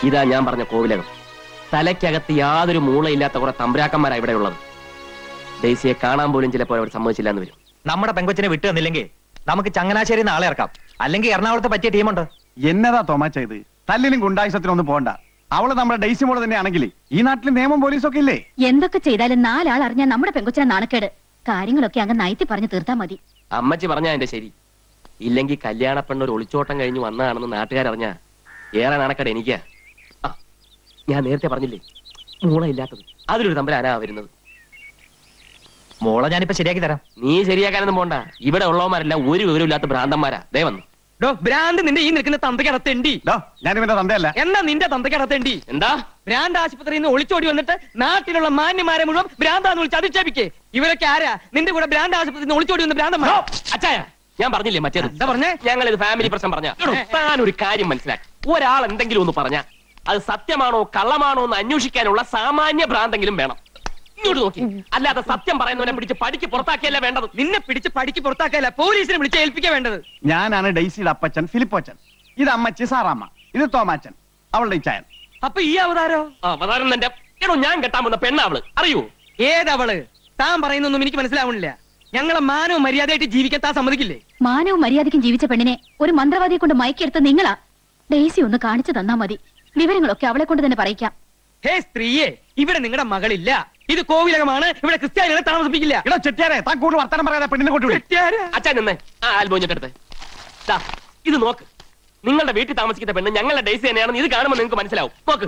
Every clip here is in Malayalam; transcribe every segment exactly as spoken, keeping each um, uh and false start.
ഇതാ ഞാൻ പറഞ്ഞ കോവിലകം. തലയ്ക്കകത്ത് യാതൊരു മൂളയില്ലാത്ത കുറെ തമ്പുരാക്കന്മാരാ ഇവിടെ ഉള്ളത്. ഡെയ്സിയെ കാണാൻ പോലും ചിലപ്പോൾ അവർ സമ്മതിച്ചില്ല എന്ന് വരും. നമ്മുടെ പെങ്കൊച്ചിനെ വിട്ടു തന്നില്ലെങ്കിൽ നമുക്ക് ചങ്ങനാശ്ശേരി നാളെ ഇറക്കാം. അല്ലെങ്കിൽ എറണാകുളത്ത് പറ്റിയ ടീമുണ്ട്. എന്നതാ തോമാച്ച ഇത്? തല്ലിനും ഗുണ്ടായുസത്തിനൊന്നും പോകണ്ട. അവള് നമ്മുടെ ഡെയ്സി മോള് തന്നെയാണെങ്കിൽ ഈ നാട്ടിൽ നിയമം പോലീസൊക്കെ ഇല്ലേ? എന്തൊക്കെ ചെയ്താലും നാലാൾ അറിഞ്ഞാൽ നമ്മുടെ പെങ്കൊച്ചിനെ നാണക്കേട്. കാര്യങ്ങളൊക്കെ അങ്ങ് നയത്തി പറഞ്ഞു തീർത്താ മതി. അമ്മച്ചി പറഞ്ഞാ എന്റെ ശരി. ഇല്ലെങ്കിൽ കല്യാണ പെണ്ണൊരു ഒളിച്ചോട്ടം കഴിഞ്ഞ് വന്നതാണെന്ന് നാട്ടുകാരറിഞ്ഞാ ഏറെ നാണക്കേട് എനിക്കാ. ആ ഞാൻ നേരത്തെ പറഞ്ഞില്ലേ മൂളയില്ലാത്തത്, അതിലൊരു തമ്പുരാനാ വരുന്നത്. മോളെ ഞാനിപ്പോ ശരിയാക്കി തരാം. നീ ശരിയാക്കാനൊന്നും പോണ്ട. ഇവിടെ ഉള്ളവന്മാരെല്ലാം ഒരു വിവരമില്ലാത്ത ഭ്രാന്തന്മാരാ. ദേ വന്നു ഭ്രാന്ത് നിന്റെ ഈ നിൽക്കുന്ന തന്തയ്ക്കടത്തേണ്ടി. ഞാനിവന്റെ തന്തയല്ല. എന്നാ നിന്റെ തന്തയ്ക്കടത്തേണ്ടി. എന്താ ഭ്രാന്ത് ആശുപത്രിയിൽ നിന്ന് ഒളിച്ചോടി വന്നിട്ട് നാട്ടിലുള്ള മാന്യമാരെ മുഴുവൻ ഭ്രാന്താന്ന് വിളിച്ച് അധിക്ഷേപിക്കേ. ഇവരൊക്കെ ആരാ? നിന്റെ കൂടെ ഭ്രാന്ത് ആശുപത്രിയിൽ നിന്ന് ഒളിച്ചോടി വന്ന ഭ്രാന്തന്മാരോ? അച്ചായ ഞാൻ പറഞ്ഞില്ലേ മറ്റേത്. എന്താ പറഞ്ഞേ? ഞങ്ങൾ ഇത് ഫാമിലി പ്രശ്നം പറഞ്ഞ താൻ ഒരു കാര്യം മനസ്സിലാക്കി. ഒരാൾ എന്തെങ്കിലും ഒന്ന് പറഞ്ഞ അത് സത്യമാണോ കള്ളമാണോ എന്ന് അന്വേഷിക്കാനുള്ള സാമാന്യ ഭ്രാന്തെങ്കിലും വേണം. ഇങ്ങോട്ട് നോക്കി. അല്ലാതെ സത്യം പറയുന്നവനെ പിടിച്ച് പടിക്ക് പുറത്താക്കിയല്ല വേണ്ടത്. നിന്നെ പിടിച്ച് പടിക്ക് പുറത്താക്കിയല്ല പോലീസിനെ വിളിച്ച് ഏൽപ്പിക്കാൻ വേണ്ടത്. ഞാനാണ് ഡെയ്സിയുടെ അപ്പച്ചൻ ഫിലിപ്പോച്ചൻ. ഇത് അമ്മച്ചി സാറാമ്മ. ഇത് തോമാച്ചൻ, അവളുടെ ഇച്ചായൻ. അപ്പൊ ഈ അവതാരോ? അവതാരം എന്റെ എടോ ഞാൻ കെട്ടാൻ വന്ന പെണ്ണാവള്. അറിയൂ ഏതവള്? താൻ പറയുന്നൊന്നും എനിക്ക് മനസ്സിലാവണില്ല. ഞങ്ങളെ മാനവും മര്യാദയായിട്ട് ജീവിക്കാൻ താൻ സമ്മതിക്കില്ലേ? മാനവും മര്യാദയ്ക്കും ജീവിച്ച പെണ്ണിനെ ഒരു മന്ത്രവാദിയെ കൊണ്ട് മയക്കെടുത്ത് നിങ്ങളാ. ഡെയ്സി ഒന്ന് കാണിച്ചു തന്നാ മതി. വിവരങ്ങളൊക്കെ അവളെ കൊണ്ട് തന്നെ പറയിക്കാം. ഹേ സ്ത്രീയെ, ഇവിടെ നിങ്ങളുടെ മകളില്ല. ഇത് കോവിലകമാണ്. ഇവിടെ ക്രിസ്ത്യാനികളെ താമസിപ്പിക്കില്ല. എടോ ചെട്ടിയാരെ, താൻ കൂടുതൽ വർത്തമാനം പറയാതെ പെണ്ണിനെ കൊണ്ടുവിടും. അച്ഛൻ നിന്നേ ആ ആൽബോഞ്ഞിട്ടെടുത്ത് ഇത് നോക്ക്. നിങ്ങളുടെ വീട്ടിൽ താമസിക്കുന്ന പെണ്ണ് ഞങ്ങളുടെ ഡെയ്സി തന്നെയാണെന്ന് ഇത് കാണുമ്പോൾ നിങ്ങൾക്ക് മനസ്സിലാവും. നോക്ക്.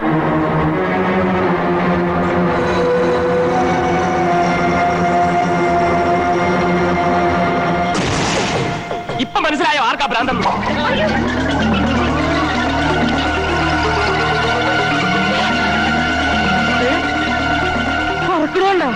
ഇപ്പൊ മനസ്സിലായോ ആർക്കാ ഭ്രാന്തം? പറക്കണോണ്ടോ?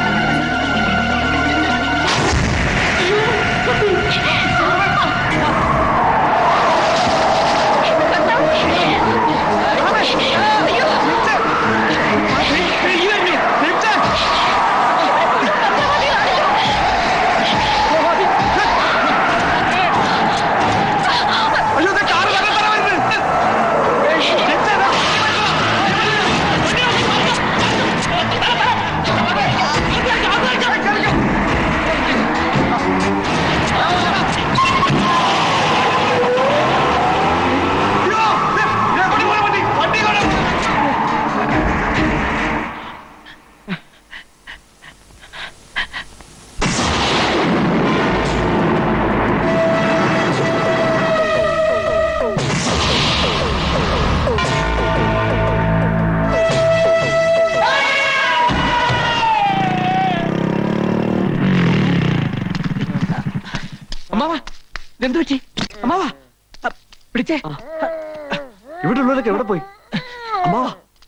എന്തു പറ്റി അമ്മാവാ? പിടിച്ചേ. ഇവിടെ ഉള്ളവരൊക്കെ എവിടെ പോയി? അമ്മാവാ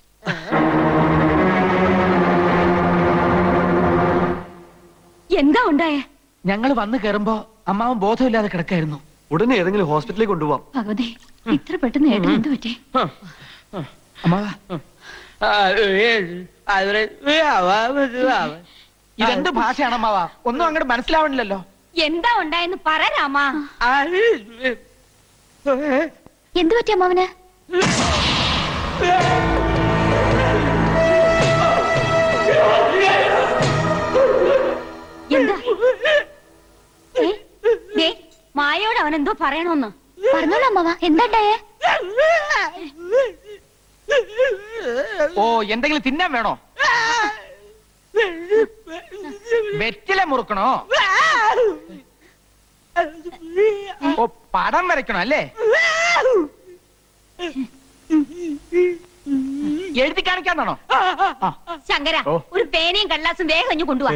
എന്താ ഉണ്ടായേ? ഞങ്ങൾ വന്നു കയറുമ്പോ അമ്മാവൻ ബോധമില്ലാതെ കിടക്കായിരുന്നു. ഉടനെ ഏതെങ്കിലും ഹോസ്പിറ്റലിൽ കൊണ്ടുപോവാം. ഭഗവതി, ഇത്ര പെട്ടെന്ന് ഏട്ടൻ എന്ത് പറ്റി? അമ്മാവാ ഇതെന്ത് ഭാഷയാണ് അമ്മാവാ? ഒന്നും അങ്ങോട്ട് മനസ്സിലാവണില്ലല്ലോ. എന്താ ഉണ്ടായെന്ന് പറ രാമാ. എന്ത് പറ്റി അമ്മാവന്? എന്താ മായയോട് അവൻ എന്തോ പറയണോന്ന് പറഞ്ഞോളൂ അമ്മാവ. എന്താണ്ടായേ? ഓ എന്തെങ്കിലും തിന്നാൻ വേണോ? വെറ്റില മുറുക്കണോ? ഓ പടം വരയ്ക്കണോ അല്ലേ? എഴുതി കാണിക്കാന്നാണോ? ശങ്കര, ഒരു പേനയും കടലാസും വേഗം കഴിഞ്ഞു കൊണ്ടുപോവാ.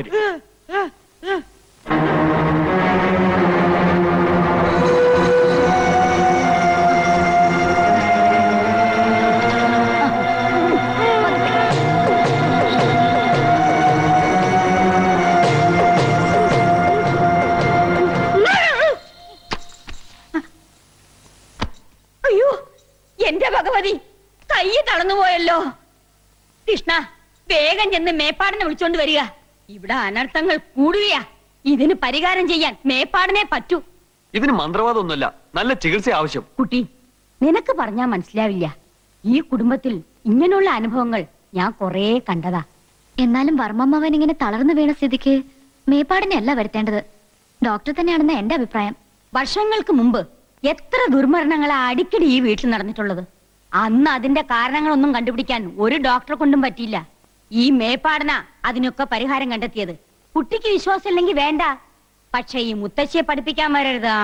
അയ്യോ എന്റെ ഭഗവതി, കൈ തളർന്നുപോയല്ലോ. കൃഷ്ണ, വേഗം ചെന്ന് മേപ്പാടിനെ വിളിച്ചോണ്ട് വരിക. ഇവിടെ അനർത്ഥങ്ങൾ കൂടുകയാ. ഇതിന് പരിഹാരം ചെയ്യാൻ മേപ്പാടിനെ പറ്റൂ. ഇതിന് മന്ത്രവാദമൊന്നുമല്ല, നല്ല ചികിത്സ ആവശ്യം. കുട്ടി, നിനക്ക് പറഞ്ഞാ മനസ്സിലാവില്ല. ഈ കുടുംബത്തിൽ ഇങ്ങനെയുള്ള അനുഭവങ്ങൾ ഞാൻ കൊറേ കണ്ടതാ. എന്നാലും വർമ്മമ്മവൻ ഇങ്ങനെ തളർന്നു വീണ സ്ഥിതിക്ക് മേപ്പാടിനെ അല്ല വരുത്തേണ്ടത്, ഡോക്ടർ തന്നെയാണെന്ന് എന്റെ അഭിപ്രായം. വർഷങ്ങൾക്ക് മുമ്പ് എത്ര ദുർമരണങ്ങളാ അടിക്കടി ഈ വീട്ടിൽ നടന്നിട്ടുള്ളത്. അന്ന് അതിന്റെ കാരണങ്ങളൊന്നും കണ്ടുപിടിക്കാൻ ഒരു ഡോക്ടറെ കൊണ്ടും പറ്റിയില്ല. ഈ മേപ്പാടന അതിനൊക്കെ പരിഹാരം കണ്ടെത്തിയത്. കുട്ടിക്ക് വിശ്വാസം ഇല്ലെങ്കിൽ വേണ്ട, പക്ഷെ ഈ മുത്തശ്ശിയെ പഠിപ്പിക്കാൻ വരരുതാ.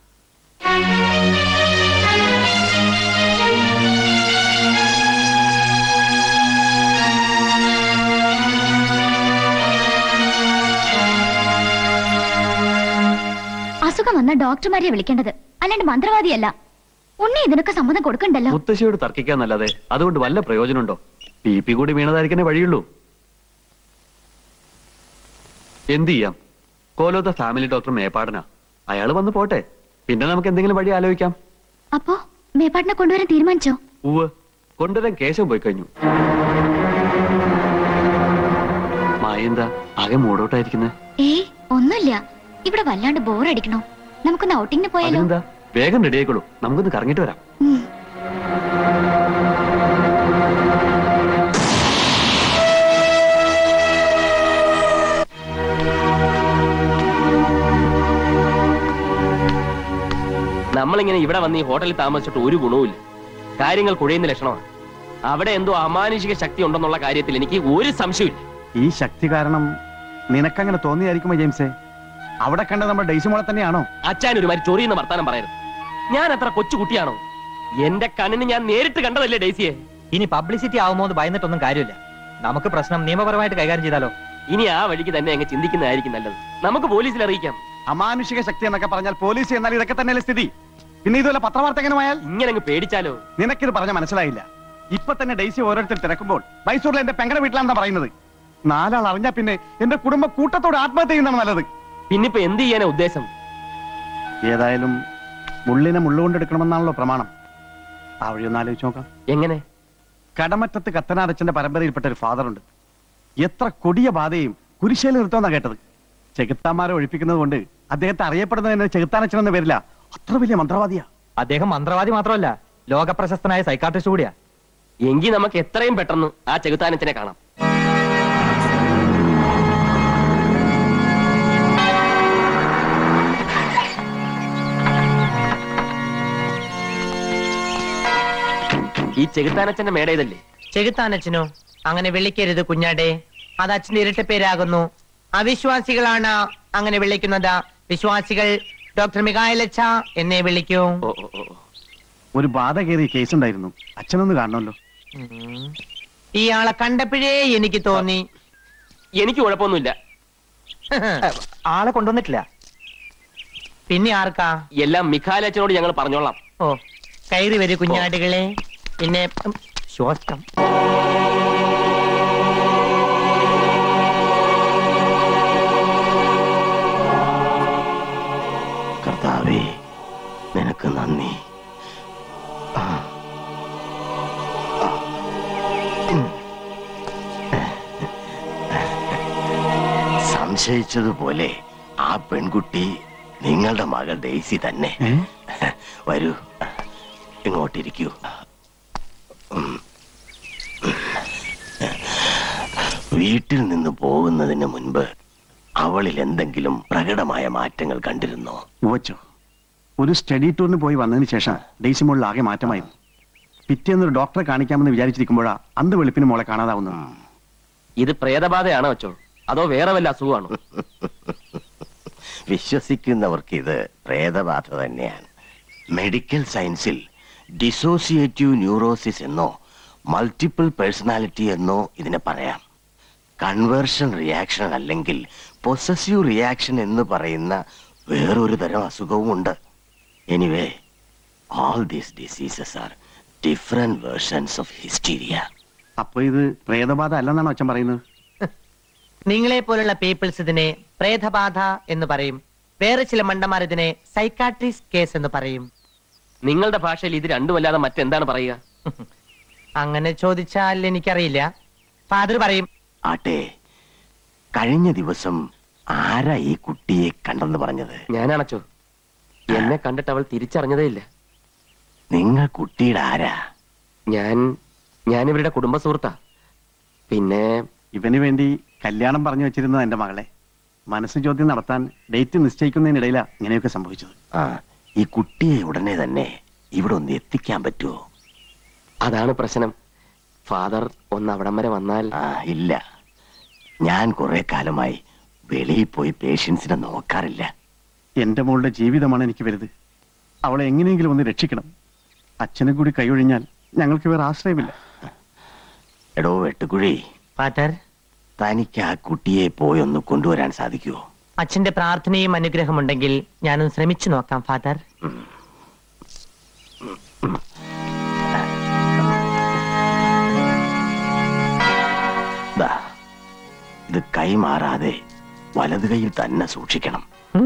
അസുഖം വന്ന ഡോക്ടർമാരെ വിളിക്കേണ്ടത്, അല്ലാണ്ട് മന്ത്രവാദിയല്ല. ഉണ്ണി ഇതിനൊക്കെ സമ്മതം കൊടുക്കണ്ടല്ലോ. മുത്തശ്ശിയോട് തർക്കിക്കാന്നല്ലാതെ അതുകൊണ്ട് വല്ല പ്രയോജനമുണ്ടോ? പി പി കൂടി വീണതായിരിക്കേ വഴിയുള്ളൂ. എന്ത് ചെയ്യാം? കോലോത്ത ഫാമിലി ഡോക്ടർ മേപ്പാടനാ. അയാള് വന്ന് പോട്ടെ, പിന്നെ നമുക്ക് എന്തെങ്കിലും വഴി ആലോചിക്കാം. അപ്പോ മേപ്പാടിനെ കൊണ്ടുവരാൻ തീരുമാനിച്ചോ? ഉവ്, കൊണ്ടുവരാൻ കേശം പോയി കഴിഞ്ഞു. മായെന്താ ആകെ മൂടോട്ടായിരിക്കുന്നത്? ഏയ് ഒന്നുമില്ല, ഇവിടെ വല്ലാണ്ട് ബോറടിക്കണോ. നമുക്കൊന്ന് ഔട്ടിങ്ങിന് പോയാലോ? എന്താ, വേഗം റെഡി ആയിക്കോളൂ, നമുക്കൊന്ന് കറങ്ങിട്ട് വരാം. നമ്മളിങ്ങനെ ഇവിടെ വന്ന് ഈ ഹോട്ടലിൽ താമസിച്ചിട്ട് ഒരു ഗുണവുമില്ല. കാര്യങ്ങൾ കുഴയുന്ന ലക്ഷണമാണ്. അവിടെ എന്തോ അമാനുഷിക ശക്തി ഉണ്ടെന്നുള്ള കാര്യത്തിൽ എനിക്ക് ഒരു സംശയമില്ല. ഈ ശക്തി കാരണം നിനക്കങ്ങനെ തോന്നിയായിരിക്കുമോ ജെയിംസേ? അവിടെ കണ്ട നമ്മുടെ ഡെയ്സിമോളെ തന്നെയാണോ? അച്ഛൻ ഒരുമാതിരി ചൊറിയുന്ന വർത്താനം പറയരുത്. ഞാൻ അത്ര കൊച്ചു കുട്ടിയാണോ? എന്റെ കണ്ണിന് ഞാൻ നേരിട്ട് കണ്ടതല്ലേ ഡെയ്സിയെ. ഇനി പബ്ലിസിറ്റി ആവുമോ എന്ന് ഭയന്നിട്ടൊന്നും കാര്യമില്ല. നമുക്ക് പ്രശ്നം നിയമപരമായിട്ട് കൈകാര്യം ചെയ്താലോ? ഇനി ആ വഴിക്ക് തന്നെ അങ്ങ് ചിന്തിക്കുന്നതായിരിക്കും നല്ലത്. നമുക്ക് പോലീസിൽ അറിയിക്കാം. അമാനുഷിക ശക്തി എന്നൊക്കെ പറഞ്ഞാൽ പോലീസ് എന്നാൽ ഇതൊക്കെ തന്നെയല്ലേ സ്ഥിതി. പിന്നെ ഇതുപോലെ പത്രവാർത്തകനുമായാൽ ഇങ്ങനെ അങ്ങ് പേടിച്ചാലോ? നിനക്കിത് പറഞ്ഞ മനസ്സിലായില്ല. ഇപ്പൊ തന്നെ ഡെയ്സി ഓരോരുത്തർ തിരക്കുമ്പോൾ മൈസൂരിലെ എന്റെ പെങ്ങളുടെ വീട്ടിലാണെന്നാ പറയുന്നത്. നാലാൾ അറിഞ്ഞാ പിന്നെ എന്റെ കുടുംബ കൂട്ടത്തോട് ആത്മഹത്യ ചെയ്യുന്നതാണ് നല്ലത്. പിന്നിപ്പോ എന്ത് ചെയ്യാനാ ഉദ്ദേശം? ഏതായാലും മുള്ളിനെ മുള്ളുകൊണ്ടെടുക്കണമെന്നാണല്ലോ പ്രമാണം. ആ വഴി ഒന്ന് ആലോചിച്ച് നോക്കാം. എങ്ങനെ? കടമറ്റത്ത് കത്തനാരച്ചന്റെ പരമ്പരയിൽപ്പെട്ട ഒരു ഫാദറുണ്ട്. എത്ര കൊടിയ ബാധയും കുരിശേൽ നിർത്തുമെന്നാ കേട്ടത്. ചെകുത്താന്മാരെ ഒഴിപ്പിക്കുന്നത് കൊണ്ട് അദ്ദേഹത്തെ അറിയപ്പെടുന്നത് ചെകുത്താനച്ചൻ എന്ന പേരില്ല. അത്ര വലിയ മന്ത്രവാദിയാ അദ്ദേഹം. മന്ത്രവാദി മാത്രമല്ല, ലോകപ്രശസ്തനായ സൈക്കാട്രിസ്റ്റ് കൂടിയാ. എങ്കിൽ നമുക്ക് എത്രയും പെട്ടെന്ന് ആ ചെകുത്താനച്ചനെ കാണാം. ഈ ചെകുത്താനച്ചന്റെ മേടേതല്ലേ? ചെകുത്താനച്ഛനോ? അങ്ങനെ വിളിക്കരുത് കുഞ്ഞാടെ, അത് അച്ഛന്റെ ഇരട്ട പേരാകുന്നു. അവിശ്വാസികളാണ് അങ്ങനെ വിളിക്കുന്നത്. വിശ്വാസികൾ ഡോക്ടർ മികായലച്ച എന്നെ വിളിക്കൂ. ഒരു ബാധ കയറിയ കേസ് ഉണ്ടായിരുന്നു. അച്ഛനൊന്ന് കാണണമല്ലോ. ഇയാളെ കണ്ടപ്പോഴേ എനിക്ക് തോന്നി. എനിക്ക് കുഴപ്പമൊന്നുമില്ല. ആളെ കൊണ്ടുവന്നിട്ടില്ല. പിന്നെ ആർക്കാ? എല്ലാം മിഖാലച്ചനോട് ഞങ്ങൾ പറഞ്ഞോളാം. ഓ, കയറി വരൂ കുഞ്ഞാടുകളെ. പിന്നെ ശ്വാസം. കർത്താവേ, നിനക്ക് നന്ദി. സംശയിച്ചതുപോലെ ആ പെൺകുട്ടി നിങ്ങളുടെ മകൾ ഡെയ്സി തന്നെ. വരൂ, ഇങ്ങോട്ടിരിക്കൂ. വീട്ടിൽ നിന്ന് പോകുന്നതിന് മുൻപ് അവളിൽ എന്തെങ്കിലും പ്രകടമായ മാറ്റങ്ങൾ കണ്ടിരുന്നോ? ഉവച്ചോ, ഒരു സ്റ്റഡി ടൂറിന് പോയി വന്നതിന് ശേഷം ഡെയ്സി മോളിൽ ആകെ മാറ്റമായിരുന്നു. പിറ്റേന്നൊരു ഡോക്ടറെ കാണിക്കാമെന്ന് വിചാരിച്ചിരിക്കുമ്പോഴാ അന്ത് വെളുപ്പിന് മോളെ കാണാതാവുന്നു. ഇത് പ്രേതബാധയാണോ അച്ചോ, അതോ വേറെ വല്ല അസുഖമാണോ? വിശ്വസിക്കുന്നവർക്ക് ഇത് പ്രേതബാധ തന്നെയാണ്. മെഡിക്കൽ സയൻസിൽ ഡിസോസിയേറ്റീവ് ന്യൂറോസിസ് എന്നോ മൾട്ടിപ്പിൾ പേഴ്സണാലിറ്റി എന്നോ ഇതിനെ പറയാം. കൺവേർഷൻ റിയാക്ഷൻ അല്ലെങ്കിൽ പൊസസീവ് റിയാക്ഷൻ എന്ന് പറയുന്ന വേറൊരു തരം അസുഖവുമുണ്ട്. Anyway, all these diseases are different versions of hysteria. അപ്പൊ ഇത് പ്രേതബാധ അല്ലെന്നാണോ അച്ഛൻ പറയുന്നത്? നിങ്ങളെ പോലുള്ള പീപ്പിൾസ് ഇതിനെ പ്രേതബാധ എന്ന് പറയും. വേറെ ചില മണ്ടന്മാർ ഇതിനെ സൈക്കാട്രിസ്റ്റ് കേസ് എന്ന് പറയും. നിങ്ങളുടെ ഭാഷയിൽ ഇത് രണ്ടുമല്ലാതെ മറ്റെന്താണ് പറയുക? അങ്ങനെ ചോദിച്ചാൽ എനിക്കറിയില്ല. ഫാദർ പറയും. ആട്ടെ, കഴിഞ്ഞ ദിവസം ആരാ ഈ കുട്ടിയെ കണ്ടെന്ന് പറഞ്ഞത്? ഞാനാണച്ചോ. എന്നെ കണ്ടിട്ട് അവൾ തിരിച്ചറിഞ്ഞതേ ഇല്ല. നിങ്ങൾ കുട്ടിയുടെ ആരാ? ഞാൻ ഞാൻ ഇവരുടെ കുടുംബ സുഹൃത്താ. പിന്നെ ഇവന് വേണ്ടി കല്യാണം പറഞ്ഞു വെച്ചിരുന്നത് എന്റെ മകളെ. മനസ്സ് ചോദ്യം നടത്താൻ ഡേറ്റ് നിശ്ചയിക്കുന്നതിനിടയിലാ ഇങ്ങനെയൊക്കെ സംഭവിച്ചത്. ആ ഈ കുട്ടിയെ ഉടനെ തന്നെ ഇവിടെ ഒന്ന് എത്തിക്കാൻ പറ്റുമോ? അതാണ് പ്രശ്നം. ഫാദർ ഒന്ന് അവിടം വരെ വന്നാൽ. ആ ഇല്ല, ഞാൻ കുറെ കാലമായി വെളിയിൽ പോയി പേഷ്യൻസിനെ നോക്കാറില്ല. എന്റെ മോളുടെ ജീവിതമാണ് എനിക്ക് വലുത്. അവളെ എങ്ങനെയെങ്കിലും ഒന്ന് രക്ഷിക്കണം. അച്ഛനും കൂടി കൈയൊഴിഞ്ഞാൽ ഞങ്ങൾക്ക് വേറെ ആശ്രയമില്ല. എടോ വെട്ടുകുഴി, ഫാദർ, തനിക്ക് ആ കുട്ടിയെ പോയി ഒന്ന് കൊണ്ടുവരാൻ സാധിക്കുമോ? അച്ഛന്റെ പ്രാർത്ഥനയും അനുഗ്രഹമുണ്ടെങ്കിൽ ഞാനൊന്ന് ശ്രമിച്ചു നോക്കാം ഫാദർ. ദാ, ഇത് കൈമാറാതെ വലത് കൈയിൽ തന്നെ സൂക്ഷിക്കണം.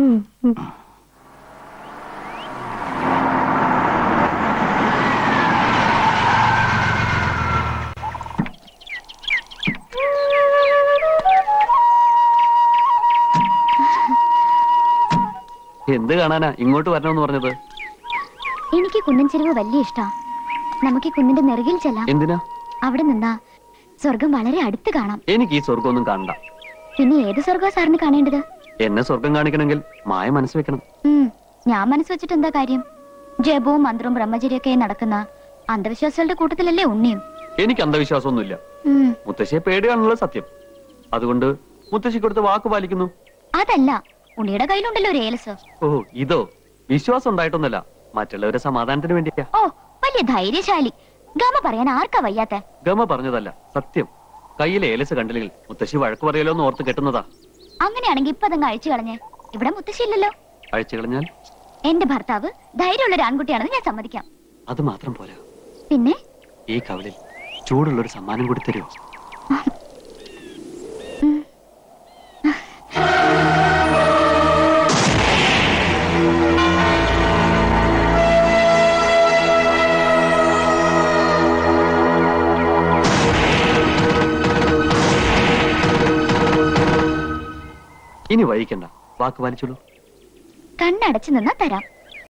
എന്ത് കാണാനാ ഇങ്ങോട്ട് വരണമെന്ന് പറഞ്ഞത്? എനിക്ക് കുന്നിൻ ചെരുവ് വലിയ ഇഷ്ടാ. നമുക്ക് ഈ കുന്നിന്റെ നെറുകിൽ ചെല്ലാം. എന്തിനാ? അവിടെ നിന്നാ സ്വർഗം വളരെ അടുത്ത് കാണാം. എനിക്ക് ഈ സ്വർഗം ഒന്നും കാണണ്ട. പിന്നെ ഏത് സ്വർഗം സാറിന് കാണേണ്ടത്? എന്നെ സ്വർഗം കാണിക്കണമെങ്കിൽ മായ മനസ്സ് വെക്കണം. ഉം, ഞാൻ മനസ്സ് വെച്ചിട്ട് എന്താ കാര്യം? ജപവും മന്ത്രവും ബ്രഹ്മചര്യൊക്കെ നടക്കുന്ന അന്ധവിശ്വാസികളുടെ കൂട്ടത്തിലല്ലേ ഉണ്ണിയും? എനിക്ക് അന്ധവിശ്വാസമൊന്നുമില്ല. ഉം, മുത്തശ്ശിയെ പേടിയാണുള്ളത് സത്യം. അതുകൊണ്ട് മുത്തശ്ശി കൊടുത്ത് വാക്ക് പാലിക്കുന്നു. അതല്ല, ഉണ്ണിയുടെ കയ്യിലുണ്ടല്ലോ ഒരു ഏലസ്. ഓ ഇതോ? വിശ്വാസം ഉണ്ടായിട്ടൊന്നല്ല, മറ്റുള്ളവരെ സമാധാനത്തിന് വേണ്ടിയാ. ഓ വലിയ ധൈര്യശാലി. ഗമ പറയാൻ ആർക്കാ വയ്യാത്ത? ഗമ പറഞ്ഞതല്ല, സത്യം. കയ്യിലെ ഏലസ് കണ്ടില്ലെങ്കിൽ മുത്തശ്ശി വഴക്ക് പറയലോ എന്ന് ഓർത്ത് കെട്ടുന്നതാ. അങ്ങനെയാണെങ്കിൽ ഇപ്പൊ അതങ്ങ് അഴിച്ചു കളഞ്ഞേ. ഇവിടെ മുത്തശ്ശി ഇല്ലല്ലോ. അഴിച്ചു കളഞ്ഞാൽ? എന്റെ ഭർത്താവ് ധൈര്യമുള്ള ഒരു ആൺകുട്ടിയാണെന്ന് ഞാൻ സമ്മതിക്കാം. അത് മാത്രം പോരാ, പിന്നെ ഈ കവലിൽ ചൂടുള്ളൊരു സമ്മാനം കൂടി തരുമോ? ഇനി വൈകിക്കണ്ട, വാക്ക് പാലിച്ചോളൂ. കണ്ണടച്ചു നിന്നാ തരാം.